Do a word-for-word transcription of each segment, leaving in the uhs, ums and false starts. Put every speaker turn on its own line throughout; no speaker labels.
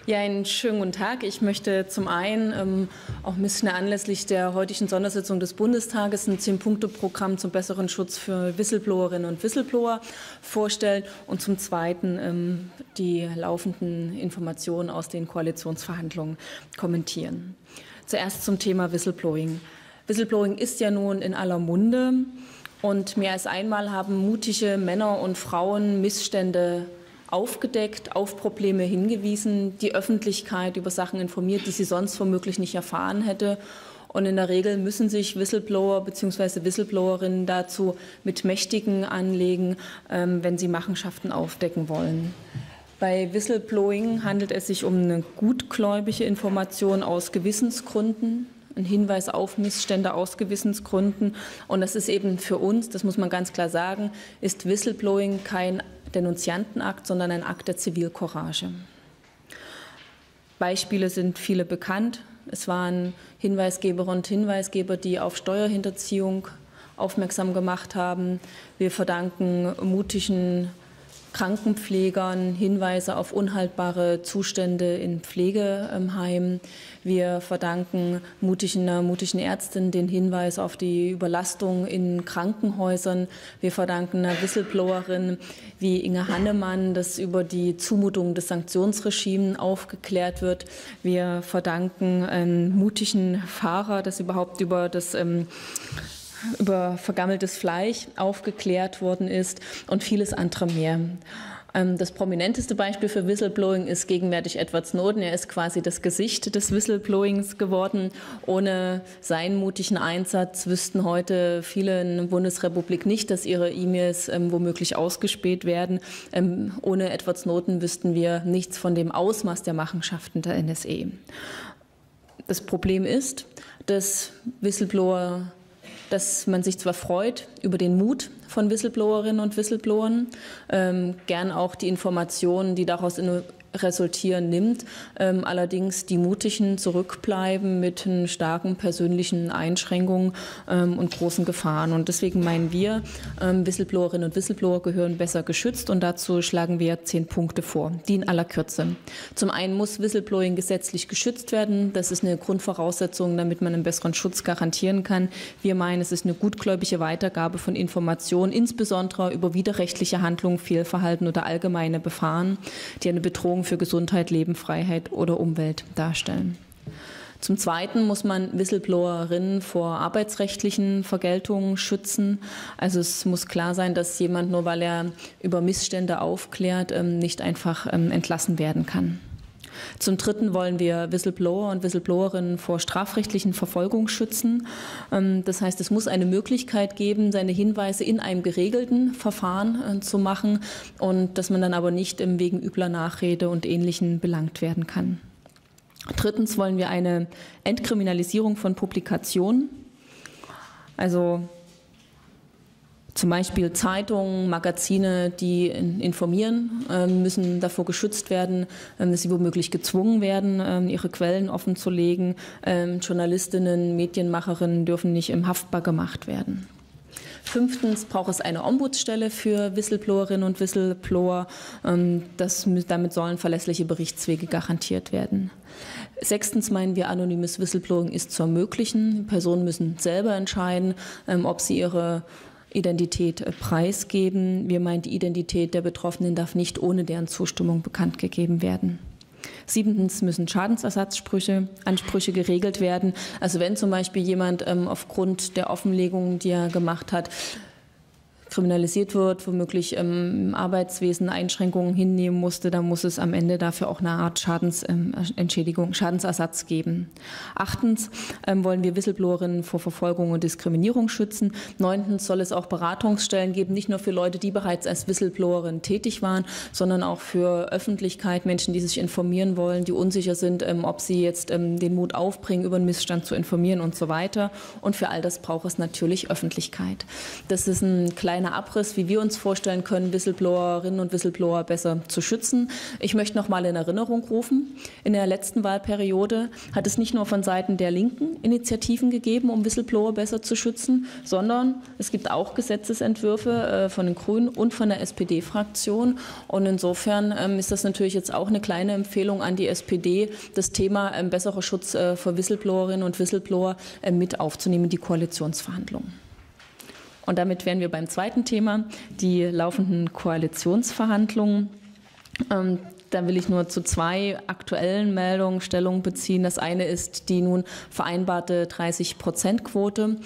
Ja, einen schönen guten Tag. Ich möchte zum einen ähm, auch ein bisschen anlässlich der heutigen Sondersitzung des Bundestages ein Zehn-Punkte-Programm zum besseren Schutz für Whistleblowerinnen und Whistleblower vorstellen und zum Zweiten ähm, die laufenden Informationen aus den Koalitionsverhandlungen kommentieren. Zuerst zum Thema Whistleblowing. Whistleblowing ist ja nun in aller Munde und mehr als einmal haben mutige Männer und Frauen Missstände aufgedeckt, auf Probleme hingewiesen, die Öffentlichkeit über Sachen informiert, die sie sonst womöglich nicht erfahren hätte. Und in der Regel müssen sich Whistleblower bzw. Whistleblowerinnen dazu mit Mächtigen anlegen, wenn sie Machenschaften aufdecken wollen. Bei Whistleblowing handelt es sich um eine gutgläubige Information aus Gewissensgründen, ein Hinweis auf Missstände aus Gewissensgründen. Und das ist eben für uns, das muss man ganz klar sagen, ist Whistleblowing kein Denunziantenakt, sondern ein Akt der Zivilcourage. Beispiele sind viele bekannt. Es waren Hinweisgeber und Hinweisgeber, die auf Steuerhinterziehung aufmerksam gemacht haben. Wir verdanken mutigen Krankenpflegern Hinweise auf unhaltbare Zustände in Pflegeheimen. Wir verdanken mutigen, einer mutigen Ärztin den Hinweis auf die Überlastung in Krankenhäusern. Wir verdanken einer Whistleblowerin wie Inge Hannemann, dass über die Zumutung des Sanktionsregimes aufgeklärt wird. Wir verdanken einem mutigen Fahrer, dass überhaupt über das ähm, über vergammeltes Fleisch aufgeklärt worden ist und vieles andere mehr. Das prominenteste Beispiel für Whistleblowing ist gegenwärtig Edward Snowden. Er ist quasi das Gesicht des Whistleblowings geworden. Ohne seinen mutigen Einsatz wüssten heute viele in der Bundesrepublik nicht, dass ihre E-Mails ähm, womöglich ausgespäht werden. Ähm, ohne Edward Snowden wüssten wir nichts von dem Ausmaß der Machenschaften der N S A. Das Problem ist, dass Whistleblower dass man sich zwar freut über den Mut von Whistleblowerinnen und Whistleblowern, ähm, gern auch die Informationen, die daraus in, resultieren, nimmt, ähm, allerdings die Mutigen zurückbleiben mit starken persönlichen Einschränkungen ähm, und großen Gefahren. Und deswegen meinen wir, ähm, Whistleblowerinnen und Whistleblower gehören besser geschützt und dazu schlagen wir zehn Punkte vor, die in aller Kürze. Zum einen muss Whistleblowing gesetzlich geschützt werden. Das ist eine Grundvoraussetzung, damit man einen besseren Schutz garantieren kann. Wir meinen, es ist eine gutgläubige Weitergabe von Informationen, insbesondere über widerrechtliche Handlungen, Fehlverhalten oder allgemeine Befahren, die eine Bedrohung für Gesundheit, Leben, Freiheit oder Umwelt darstellen. Zum Zweiten muss man Whistleblowerinnen vor arbeitsrechtlichen Vergeltungen schützen. Also es muss klar sein, dass jemand, nur weil er über Missstände aufklärt, nicht einfach entlassen werden kann. Zum Dritten wollen wir Whistleblower und Whistleblowerinnen vor strafrechtlichen Verfolgung schützen. Das heißt, es muss eine Möglichkeit geben, seine Hinweise in einem geregelten Verfahren zu machen und dass man dann aber nicht wegen übler Nachrede und Ähnlichem belangt werden kann. Drittens wollen wir eine Entkriminalisierung von Publikationen. Also zum Beispiel Zeitungen, Magazine, die informieren, müssen davor geschützt werden, dass sie womöglich gezwungen werden, ihre Quellen offenzulegen. Journalistinnen, Medienmacherinnen dürfen nicht haftbar gemacht werden. Fünftens braucht es eine Ombudsstelle für Whistleblowerinnen und Whistleblower. Das, damit sollen verlässliche Berichtswege garantiert werden. Sechstens meinen wir, anonymes Whistleblowing ist zu ermöglichen. Personen müssen selber entscheiden, ob sie ihre Identität preisgeben. Wir meinen, die Identität der Betroffenen darf nicht ohne deren Zustimmung bekannt gegeben werden. Siebtens müssen Schadensersatzsprüche, Ansprüche geregelt werden. Also wenn zum Beispiel jemand ähm, aufgrund der Offenlegung, die er gemacht hat, kriminalisiert wird, womöglich ähm, im Arbeitswesen Einschränkungen hinnehmen musste, dann muss es am Ende dafür auch eine Art Schadensentschädigung, Schadensersatz geben. Achtens ähm, wollen wir Whistleblowerinnen vor Verfolgung und Diskriminierung schützen. Neuntens soll es auch Beratungsstellen geben, nicht nur für Leute, die bereits als Whistleblowerin tätig waren, sondern auch für Öffentlichkeit, Menschen, die sich informieren wollen, die unsicher sind, ähm, ob sie jetzt ähm, den Mut aufbringen, über einen Missstand zu informieren und so weiter. Und für all das braucht es natürlich Öffentlichkeit. Das ist ein kleines kleiner Abriss, wie wir uns vorstellen können, Whistleblowerinnen und Whistleblower besser zu schützen. Ich möchte noch mal in Erinnerung rufen, in der letzten Wahlperiode hat es nicht nur von Seiten der Linken Initiativen gegeben, um Whistleblower besser zu schützen, sondern es gibt auch Gesetzesentwürfe von den Grünen und von der S P D-Fraktion. Und insofern ist das natürlich jetzt auch eine kleine Empfehlung an die S P D, das Thema besserer Schutz für Whistleblowerinnen und Whistleblower mit aufzunehmen in die Koalitionsverhandlungen. Und damit wären wir beim zweiten Thema, die laufenden Koalitionsverhandlungen. Ähm, da will ich nur zu zwei aktuellen Meldungen Stellung beziehen. Das eine ist die nun vereinbarte dreißig Prozent Quote.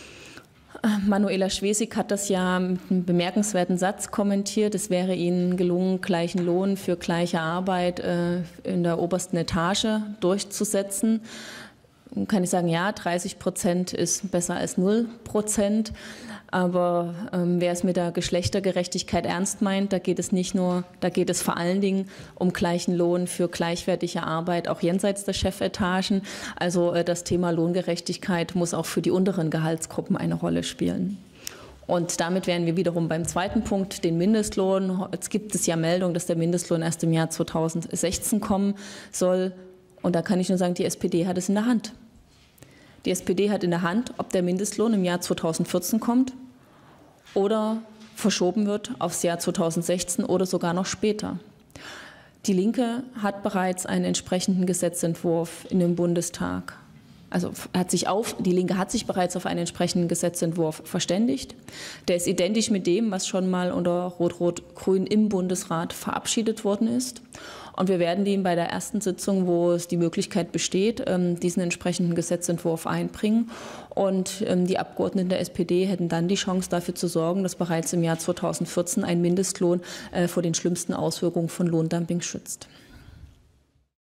Manuela Schwesig hat das ja mit einem bemerkenswerten Satz kommentiert. Es wäre ihnen gelungen, gleichen Lohn für gleiche Arbeit äh, in der obersten Etage durchzusetzen. Kann ich sagen, ja, dreißig Prozent ist besser als null Prozent. Aber ähm, wer es mit der Geschlechtergerechtigkeit ernst meint, da geht es nicht nur, da geht es vor allen Dingen um gleichen Lohn für gleichwertige Arbeit, auch jenseits der Chefetagen. Also äh, das Thema Lohngerechtigkeit muss auch für die unteren Gehaltsgruppen eine Rolle spielen. Und damit wären wir wiederum beim zweiten Punkt, den Mindestlohn. Jetzt gibt es ja Meldung, dass der Mindestlohn erst im Jahr zweitausendsechzehn kommen soll. Und da kann ich nur sagen, die S P D hat es in der Hand. Die S P D hat in der Hand, ob der Mindestlohn im Jahr zweitausendvierzehn kommt oder verschoben wird aufs Jahr zweitausendsechzehn oder sogar noch später. Die Linke hat bereits einen entsprechenden Gesetzentwurf in den Bundestag. Also hat sich auf, die Linke hat sich bereits auf einen entsprechenden Gesetzentwurf verständigt. Der ist identisch mit dem, was schon mal unter Rot-Rot-Grün im Bundesrat verabschiedet worden ist. Und wir werden den bei der ersten Sitzung, wo es die Möglichkeit besteht, diesen entsprechenden Gesetzentwurf einbringen. Und die Abgeordneten der S P D hätten dann die Chance, dafür zu sorgen, dass bereits im Jahr zweitausendvierzehn ein Mindestlohn vor den schlimmsten Auswirkungen von Lohndumping schützt.